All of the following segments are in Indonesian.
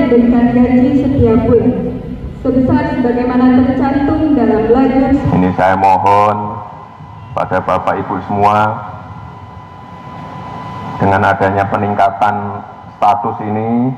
diberikan gaji setiap bulan sebesar sebagaimana tercantum dalam layar. Ini saya mohon pada Bapak Ibu semua, dengan adanya peningkatan status ini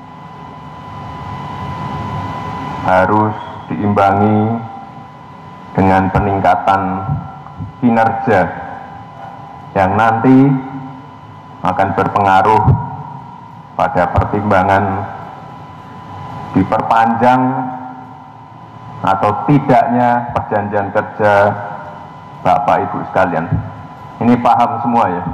harus diimbangi dengan peningkatan kinerja yang nanti akan berpengaruh pada pertimbangan diperpanjang atau tidaknya perjanjian kerja Bapak Ibu sekalian. Ini paham semua ya?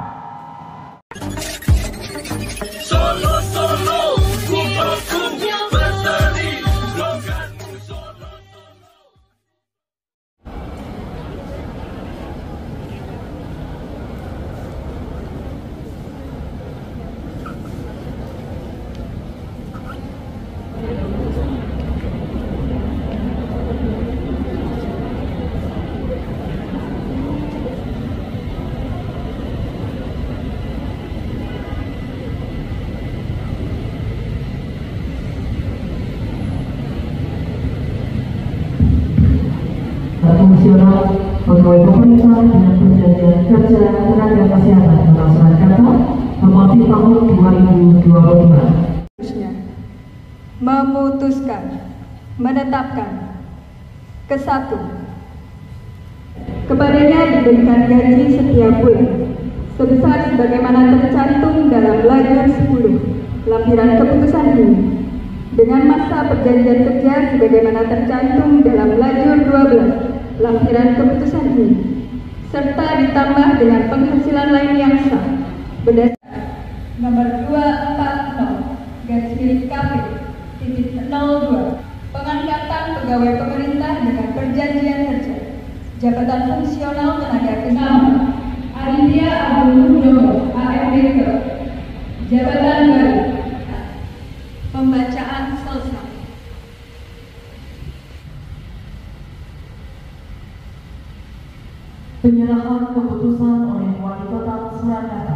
Fungsional pegawai pemerintah dengan perjanjian kerja tenaga kesehatan Kota Surakarta Memoti tahun 2022. Memutuskan, menetapkan ke-1, kepadanya diberikan gaji setiap bulan sebesar sebagaimana tercantum dalam layar 10 lampiran keputusan ini dengan masa perjanjian kerja sebagaimana tercantum dalam lajur 12 lampiran keputusan ini, serta ditambah dengan penghasilan lain yang sah berdasarkan nomor 240 garis miring KP titik 02 pengangkatan pegawai pemerintah dengan perjanjian kerja jabatan fungsional tenaga kesehatan Aditya Agung Nugroho AMBK jabatan baru. Pembacaan selesai. Penyerahan keputusan oleh Wali Kota Surakarta.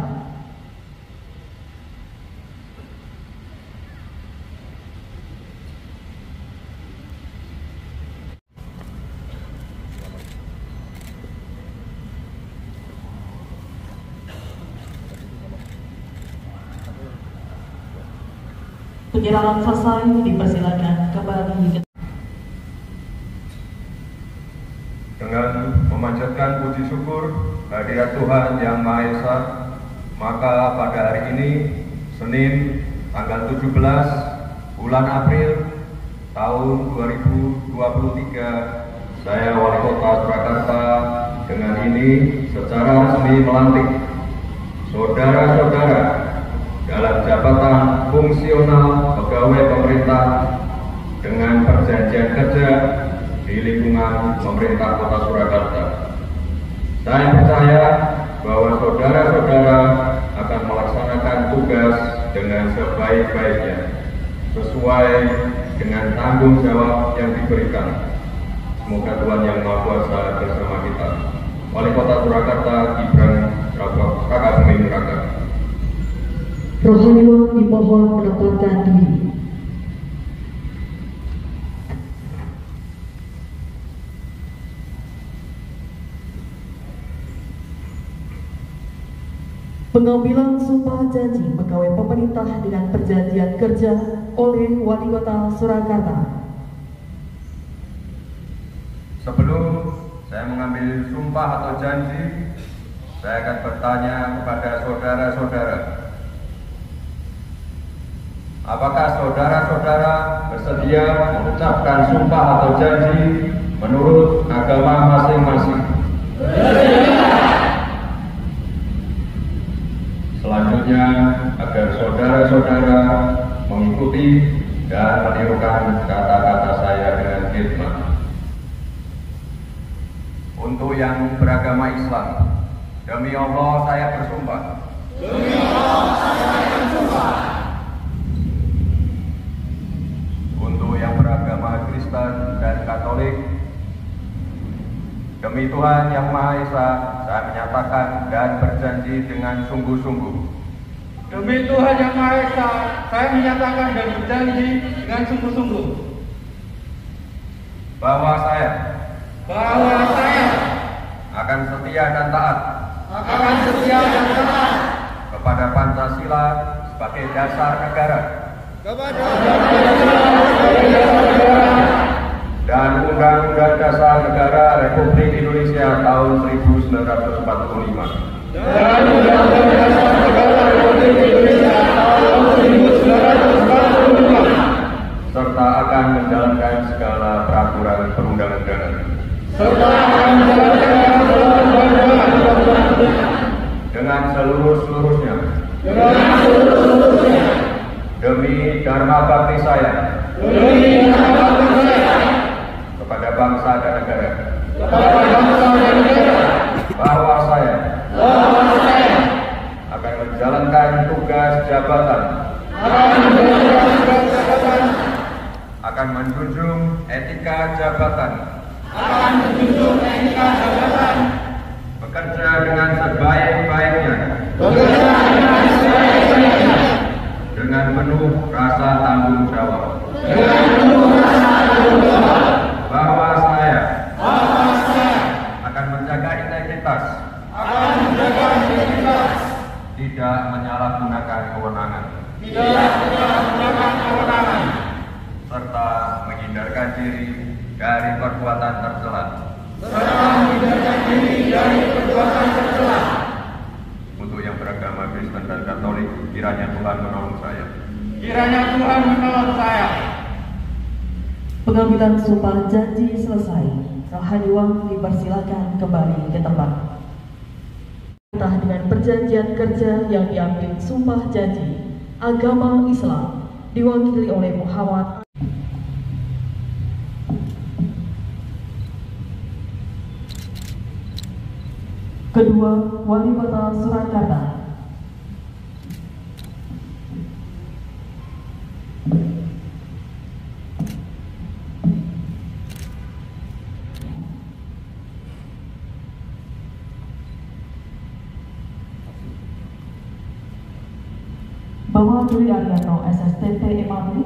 Penyerahan selesai, dipersilakan kembali. Dengan memanjatkan puji syukur hadirat Tuhan Yang Maha Esa, maka pada hari ini, Senin, tanggal 17 bulan April tahun 2023, saya Wali Kota Surakarta dengan ini secara resmi melantik saudara-saudara dalam jabatan fungsional pegawai pemerintah dengan perjanjian kerja di lingkungan pemerintah Kota Surakarta. Saya percaya bahwa saudara-saudara akan melaksanakan tugas dengan sebaik-baiknya, sesuai dengan tanggung jawab yang diberikan. Semoga Tuhan Yang Maha Kuasa bersama kita. Wali Kota Surakarta, Gibran Raka Buming Raka. Rohaniwan dimohon menempatkan diri. Pengambilan sumpah janji pegawai pemerintah dengan perjanjian kerja oleh Wali Kota Surakarta. Sebelum saya mengambil sumpah atau janji, saya akan bertanya kepada saudara-saudara. Apakah saudara-saudara bersedia mengucapkan sumpah atau janji menurut agama masing-masing? Selanjutnya, agar saudara-saudara mengikuti dan menirukan kata-kata saya dengan khidmat. Untuk yang beragama Islam, demi Allah saya bersumpah. Demi Allah saya bersumpah. Untuk yang beragama Kristen dan Katolik, demi Tuhan Yang Maha Esa, saya menyatakan dan berjanji dengan sungguh-sungguh Demi Tuhan Yang Maha Esa, saya menyatakan dan berjanji dengan sungguh-sungguh bahwa saya akan setia dan taat kepada Pancasila sebagai dasar negara dan Undang-Undang Dasar Negara Republik Indonesia tahun 1945 serta akan menjalankan segala peraturan perundang-undangan dengan seluruh-seluruhnya demi dharma bakti saya kepada bangsa dan negara, bahwa saya akan menjalankan tugas jabatan, akan menjunjung etika jabatan, bekerja dengan sebaik-baiknya, dengan penuh rasa tanggung jawab, bahwa saya akan menjaga integritas, tidak menyalahgunakan kewenangan, serta menghindarkan diri dari perbuatan tercela. Untuk yang beragama Kristen dan Katolik, kiranya Tuhan menolong saya. Pengambilan sumpah janji selesai. Rohani Wang dipersilakan kembali ke tempat. Dengan perjanjian kerja yang diambil sumpah janji agama Islam diwakili oleh Muhammad. Kedua, Wali Kota Surakarta. Bapak Dwi Arianto, SSTP MAP.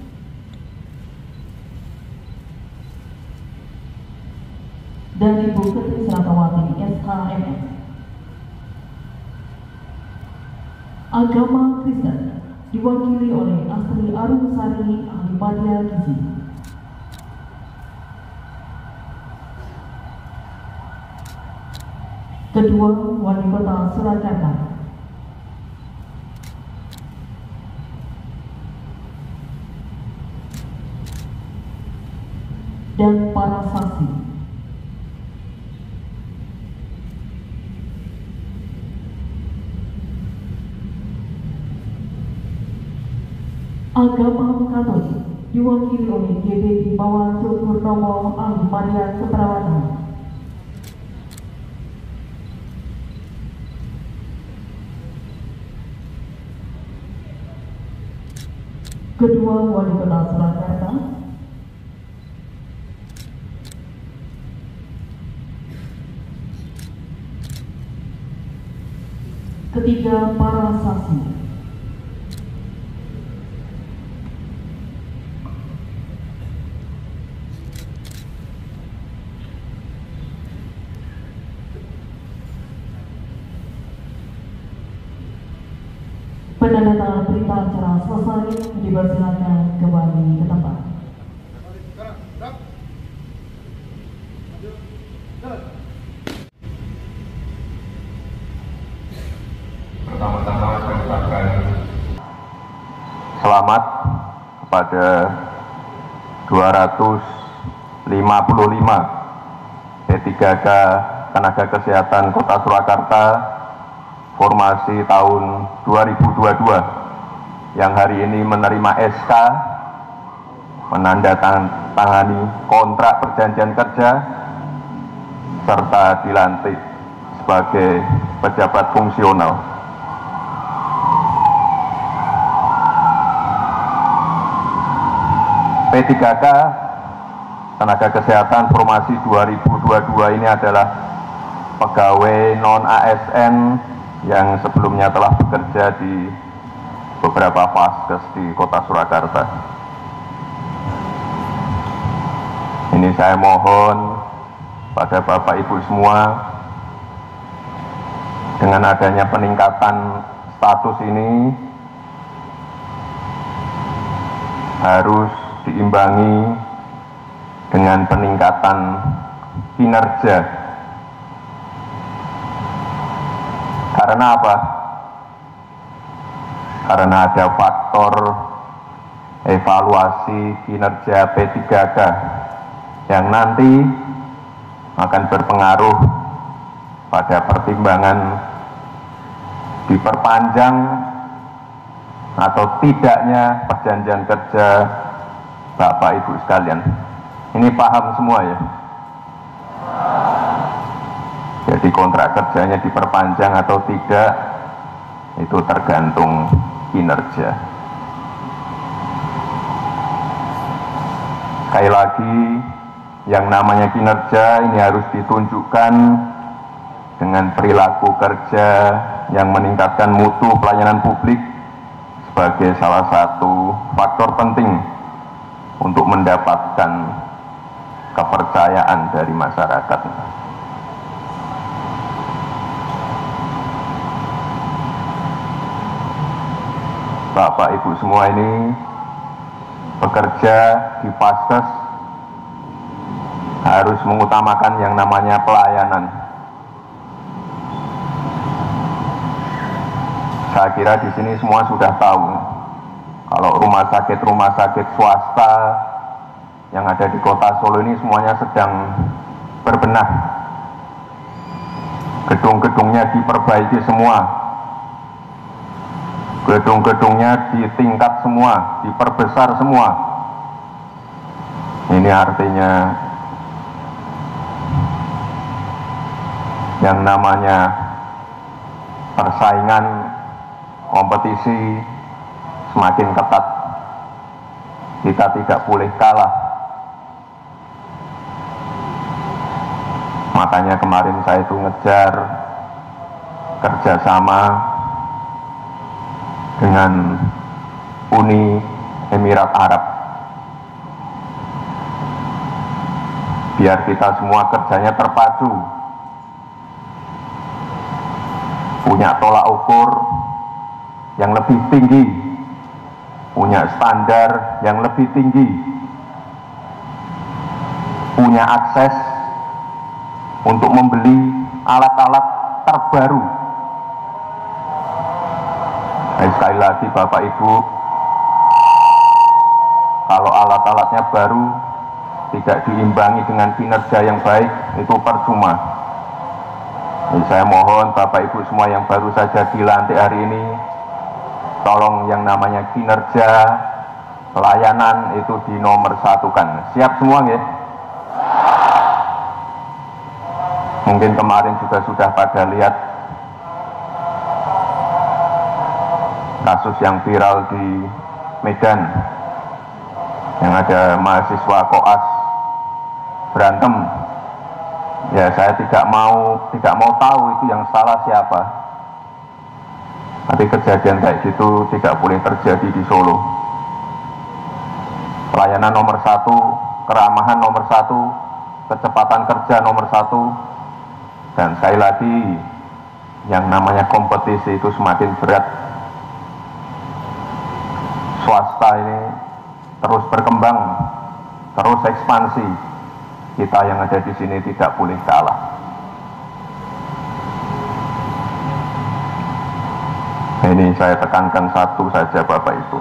Dan Ibu Ketri Seratawati, SHMS. Agama Kristen diwakili oleh Astri Arumsari, Ahli Madya Gizi. Kedua, Wali Kota Surakarta. Dan para saksi. Agama Katolik diwakili oleh GBI Bawang Purnomo, Ahli Madya Keperawatan. Kedua, Wali Kota Surakarta. Ketiga, para saksi. Penandatanganan berita acara selesai, dipersilakan kembali ke tempat. Pertama-tama saya ucapkan selamat kepada 255 P3K Tenaga Kesehatan Kota Surakarta formasi tahun 2022 yang hari ini menerima SK menandatangani kontrak perjanjian kerja serta dilantik sebagai pejabat fungsional. P3K Tenaga Kesehatan formasi 2022 ini adalah pegawai non-ASN yang sebelumnya telah bekerja di beberapa vaskes di kota Surakarta. Ini saya mohon pada Bapak Ibu semua, dengan adanya peningkatan status ini harus diimbangi dengan peningkatan kinerja. Karena apa? Karena ada faktor evaluasi kinerja P3K yang nanti akan berpengaruh pada pertimbangan diperpanjang atau tidaknya perjanjian kerja Bapak Ibu sekalian. Ini paham semua ya? Jadi kontrak kerjanya diperpanjang atau tidak itu tergantung kinerja. Sekali lagi, yang namanya kinerja ini harus ditunjukkan dengan perilaku kerja yang meningkatkan mutu pelayanan publik sebagai salah satu faktor penting untuk mendapatkan kepercayaan dari masyarakat. Bapak Ibu semua ini bekerja di vaskes harus mengutamakan yang namanya pelayanan. Saya kira di sini semua sudah tahu kalau rumah sakit swasta yang ada di kota Solo ini semuanya sedang berbenah. Gedung-gedungnya diperbaiki semua, gedung-gedungnya ditingkat semua, diperbesar semua. Ini artinya yang namanya persaingan, kompetisi semakin ketat. Kita tidak boleh kalah. Makanya kemarin saya itu ngejar kerjasama dengan Uni Emirat Arab, biar kita semua kerjanya terpacu, punya tolak ukur yang lebih tinggi, punya standar yang lebih tinggi, punya akses untuk membeli alat-alat terbaru. Sekali lagi Bapak Ibu, kalau alat-alatnya baru tidak diimbangi dengan kinerja yang baik, itu percuma. Jadi saya mohon Bapak Ibu semua yang baru saja dilantik hari ini, tolong yang namanya kinerja, pelayanan itu dinomorsatukan. Siap semua ya? Mungkin kemarin juga sudah pada lihat kasus yang viral di Medan, yang ada mahasiswa koas berantem. Ya, saya tidak mau tahu itu yang salah siapa. Tapi kejadian kayak gitu tidak boleh terjadi di Solo. Pelayanan nomor 1, keramahan nomor 1, kecepatan kerja nomor 1, dan sekali lagi yang namanya kompetisi itu semakin berat. Swasta ini terus berkembang, terus ekspansi. Kita yang ada di sini tidak boleh kalah. Ini saya tekankan satu saja Bapak Ibu.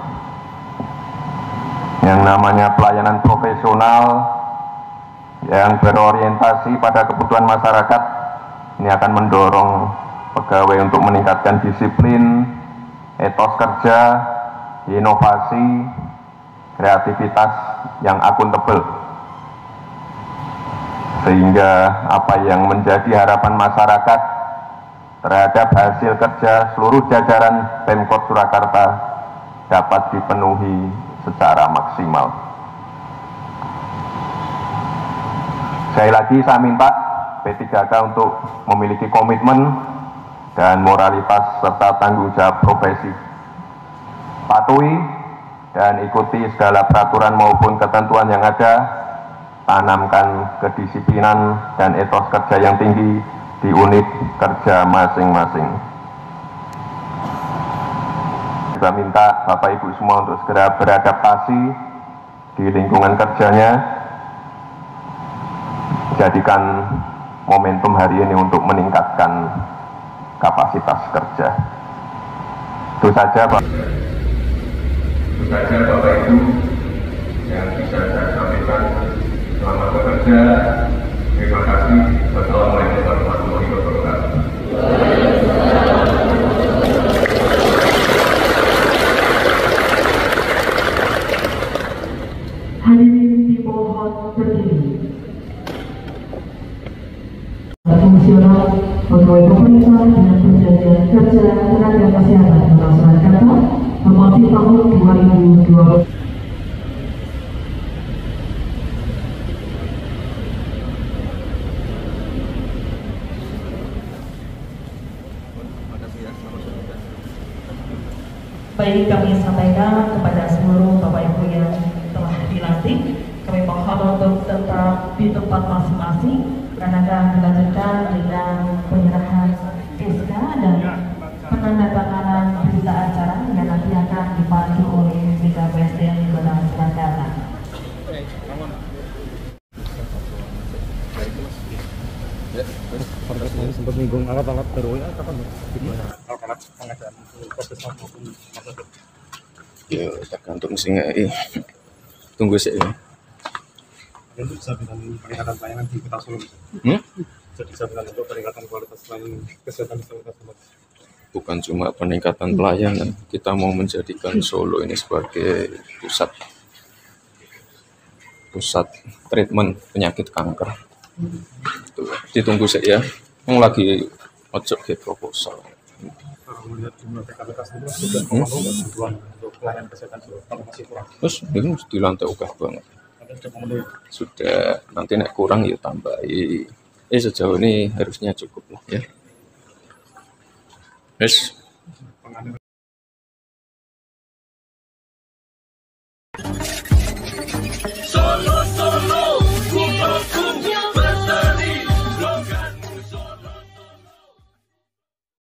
Yang namanya pelayanan profesional yang berorientasi pada kebutuhan masyarakat ini akan mendorong pegawai untuk meningkatkan disiplin, etos kerja, inovasi, kreativitas yang akuntabel, sehingga apa yang menjadi harapan masyarakat terhadap hasil kerja seluruh jajaran Pemkot Surakarta dapat dipenuhi secara maksimal. Sekali lagi saya minta P3K untuk memiliki komitmen dan moralitas serta tanggung jawab profesi. patuhi dan ikuti segala peraturan maupun ketentuan yang ada, tanamkan kedisiplinan dan etos kerja yang tinggi di unit kerja masing-masing. Kita minta Bapak Ibu semua untuk segera beradaptasi di lingkungan kerjanya, jadikan momentum hari ini untuk meningkatkan kapasitas kerja. Itu saja Pak. Itu saja Bapak Ibu yang bisa saya sampaikan. Selamat bekerja. Terima kasih. Wassalamualaikum warahmatullahi wabarakatuh. Hadirin dimohon berdiri. Fungsional pegawai pemerintah dengan perjanjian kerja tenaga kesehatan Kota Surakarta nomor tahun 2020. Baik, kami sampaikan kepada seluruh Bapak Ibu yang telah dilantik, kami mohon untuk tetap di tempat masing-masing karena akan dilanjutkan dengan penyerahan SK dan penandatanganan berita acara yang nanti akan dipandu oleh BKPSDM Kota Surakarta. Sempat minggung alat-alat baru ya kapan gimana alat-alat pengadaan proses maupun ya tergantung sih tunggu sih ya. Untuk jaminan peningkatan pelayanan di Kota Solo. Jadi jaminan untuk peningkatan kualitas pelayanan kesehatan di Kota Solo. Bukan cuma peningkatan pelayanan, kita mau menjadikan Solo ini sebagai pusat treatment penyakit kanker. Tuh, ditunggu saja. Yang lagi ojek ke proposal. Melihat jumlah TKPK sudah bantuan untuk pelayanan kesehatan kalau masih kurang. Terus ini di lantai ogah banget. Sudah, nanti nek kurang ya tambahi. Sejauh ini harusnya cukup lah ya. Yes.